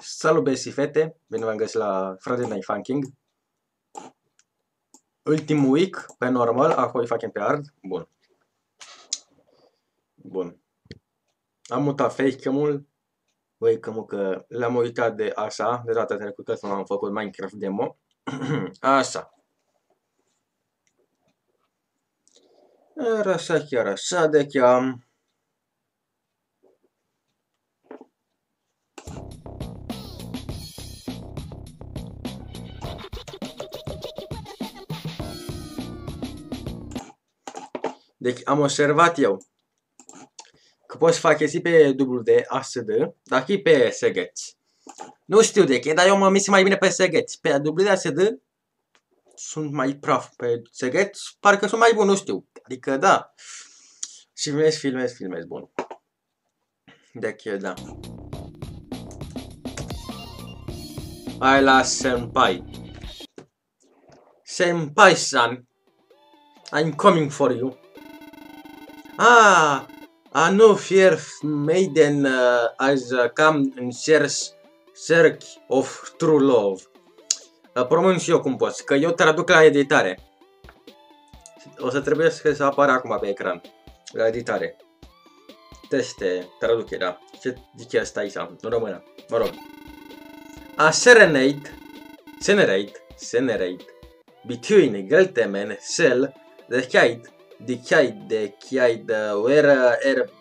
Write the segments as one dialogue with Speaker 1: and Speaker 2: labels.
Speaker 1: Salut băieți și fete, bine v-am găsit la Friday Night Funking. Ultimul week pe normal, apoi facem pe hard. Bun. Am mutat facecam-ul. Wacom-ul că l-am uitat de așa, de data trecută când am făcut Minecraft demo. Așa. Era așa, chiar așa de cheam. Deci am observat eu că poți face și pe WD-ASD, dar și pe segheți. Nu știu de ce, dar eu mă mișc mai bine pe segheți. Pe WD-ASD sunt mai praf, pe segheți parcă sunt mai bun, nu știu. Adică da. Și filmez, bun. Deci da. Hai la senpai. Senpai-san, I'm coming for you. No fear, maiden, has come in search of true love. Pronunț eu cum poți, că eu traduc la editare. O să trebuie să apară acum pe ecran. La editare. Teste, traducerea. Ce zice asta aici, în română? Mă rog. A serenade between Geltemen, Cell, the kite where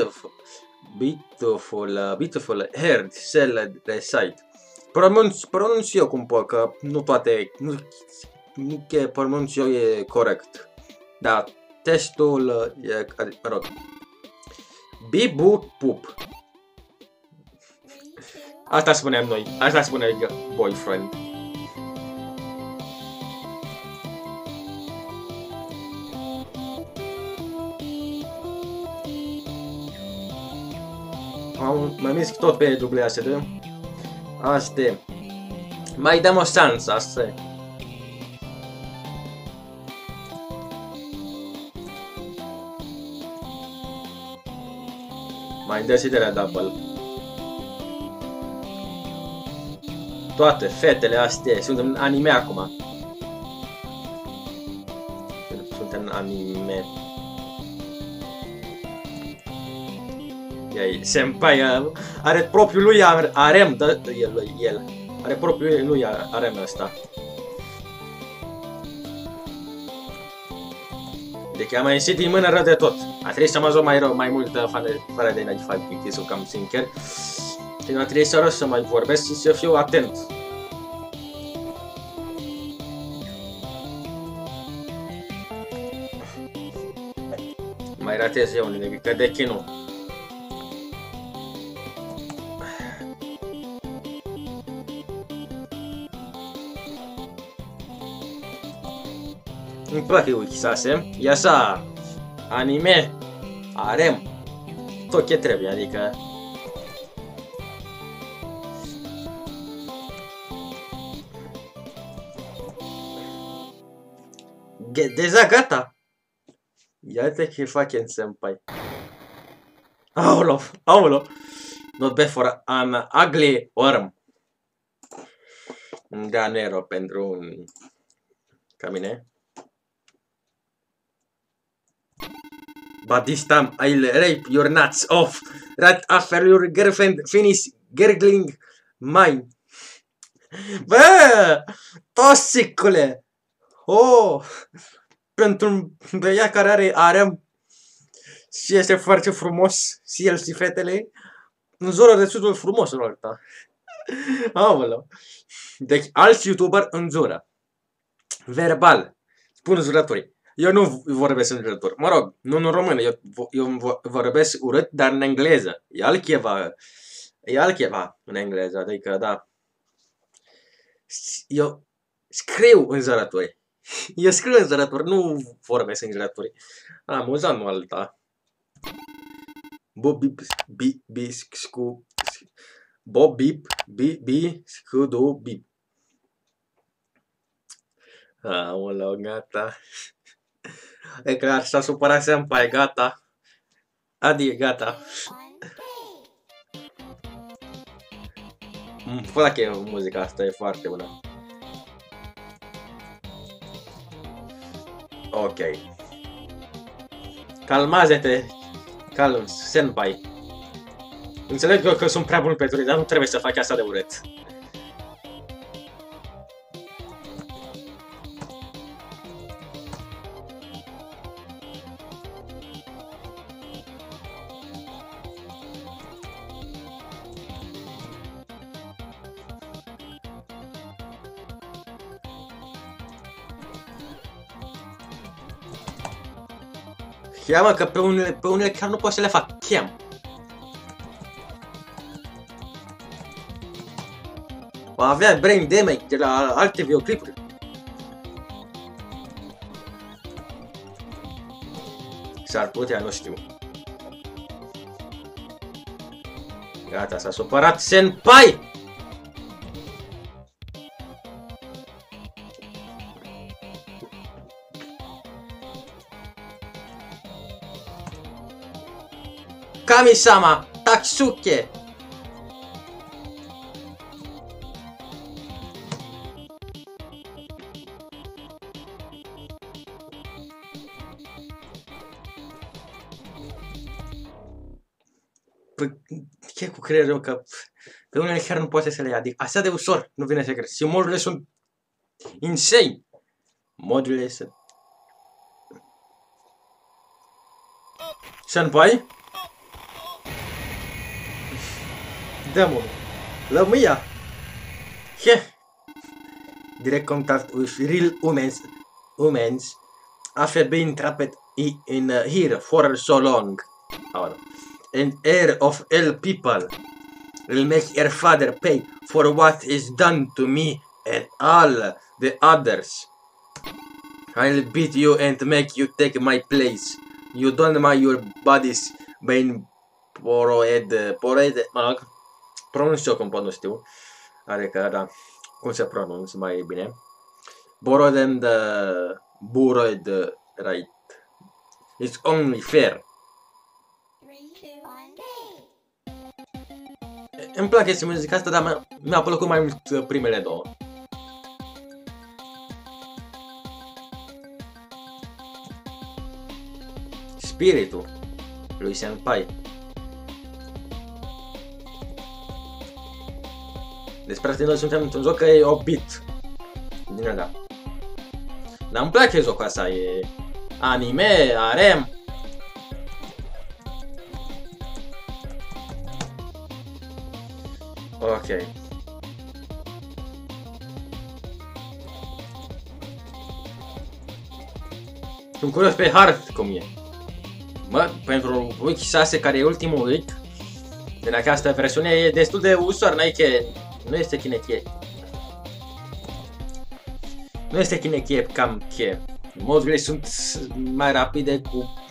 Speaker 1: beautiful haired Cell reside. Pronunț eu cum pot, că nu toate, nu că pronunț eu e corect. Da, testul e, mă rog. Bibu pup. Asta spuneam noi, asta spune boyfriend. Mă mișc tot pe WASD. Asta e. Mai dăm o șansă, asta e. Mai dă și de la double. Toate fetele astea sunt în anime acum. Sunt în anime. Senpai are propriul lui harem, el are propriul lui harem ăsta. Deci am ieșit din mână rău de tot. A trebuit să mă joc mai mult fără de Night Funking, să cam sincer. Și a trebuit să mai vorbesc și să fiu atent. Mai ratez eu nimic, că de ce nu? Îmi place Wikisase, e așa, anime, harem, tot ce trebuie, adică... Deja gata! Iată ce face în senpai. Aolo! Not bad for an ugly worm. Da, nu era pentru un... ca mine. But this time I'll rape your nuts off right after your girlfriend finish gurgling mine. Bă, toxicule! Oh, pentru un băiat care are harem și este foarte frumos, și el și fetele, în zona destul de frumos în ăsta. Aoleu. Deci alți youtuber în zona. Verbal. Spun jurătorii. Eu nu vorbesc în jurători. Mă rog, nu în română, eu vorbesc urât, dar în engleză. E altceva în engleză, adică da. Eu scriu în jurători. Eu scriu în jurători, nu vorbesc în jurători. Amuzant, nu alta. Bob bip scudu bip. Aoleu, gata. E clar, s-a supărat senpai, gata. Adie, gata. Fă dacă muzica asta e foarte bună. Ok. Calmați-te. Calm, senpai. Înțeleg eu că sunt prea bun pentru ei, dar nu trebuie să fac asta de urât. Ia mă, că pe unele chiar nu pot să le fac. Cheam. Va avea brain damage de la alte videoclipuri. S-ar putea, nu știu. Gata, s-a supărat senpai! Kami-sama! Tatsuke! Ce cu creierul că pe unele chiar nu poate să le ia. Adică așa de ușor, nu vine să crezi. Și modurile sunt insane. Modurile sunt... Senpai? Dă-mă. Lămâia. Ce? Direct contact with real humans after being trapped in here for so long. An heir of all people will make your father pay for what is done to me and all the others. I'll beat you and make you take my place. You don't mind your bodies being borrowed, mă rog, pronunț eu cum pot, nu știu. Are că, da, cum se pronunță mai bine. Borrowed and borrowed, right. It's only fair. Îmi place și muzica asta, dar mi-a plăcut mai mult primele două. Spiritul lui Senpai. Despre asta noi suntem într-un joc că e obit. Din ăla. Dar îmi place jocul ăsta, e anime, harem. Ok. Sunt curios pe hard cum e. Mă, pentru Wiki 6, care e ultimul week din această versiune, e destul de ușor, nu este chinechie. Nu este chinechie cam che. Modurile sunt mai rapide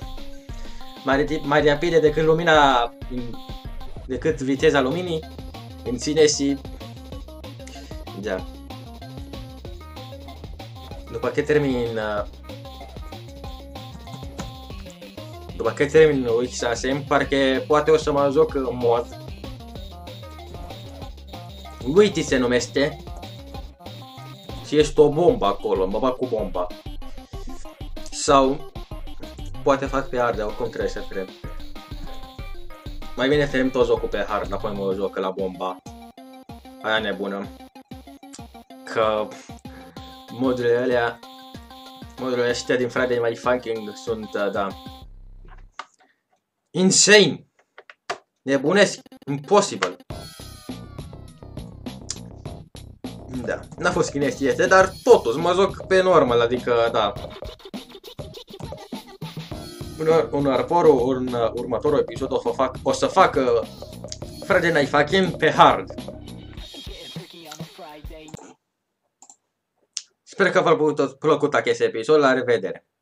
Speaker 1: mai rapide decât lumina, decât viteza luminii în sine și da. După ce termin Wiki 6, parcă poate o să mă joc în mod Wiki se numește. Și ești o bombă acolo, mă bag cu bomba. Sau poate fac pe hard, oricum trebuie să cred. Mai bine termin tot jocul pe hard, apoi mă joc la bomba. Aia nebună. Că modurile astea din Friday My Funking sunt, da, insane. Nebunesc. Impossible. Da, n-a fost chinechie, dar totuși mă joc pe normal, adică, da. În următorul episod o să fac Friday Night Funkin' pe hard. Sper că v-a plăcut acest episod, la revedere!